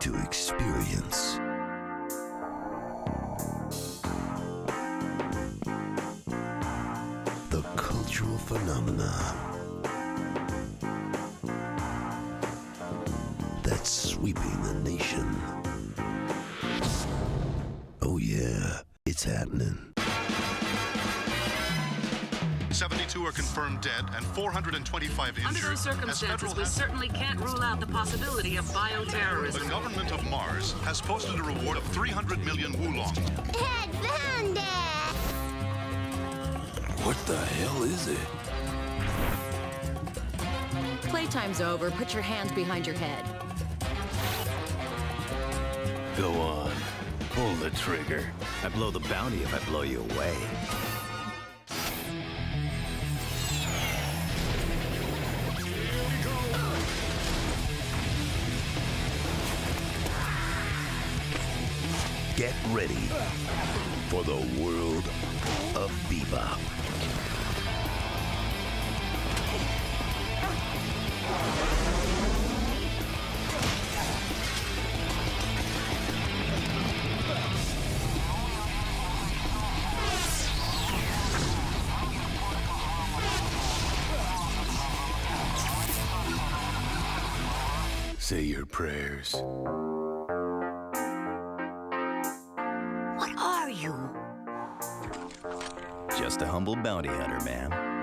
to experience. The cultural phenomena that's sweeping the nation. Oh yeah, it's happening. 72 are confirmed dead and 425 injured. Under those circumstances, we certainly can't rule out the possibility of bioterrorism. The government of Mars has posted a reward of 300 million wulong. Head found it! What the hell is it? Playtime's over. Put your hands behind your head. Go on. Pull the trigger. I blow the bounty if I blow you away. Get ready for the world of Bebop. Say your prayers. What are you? Just a humble bounty hunter, ma'am.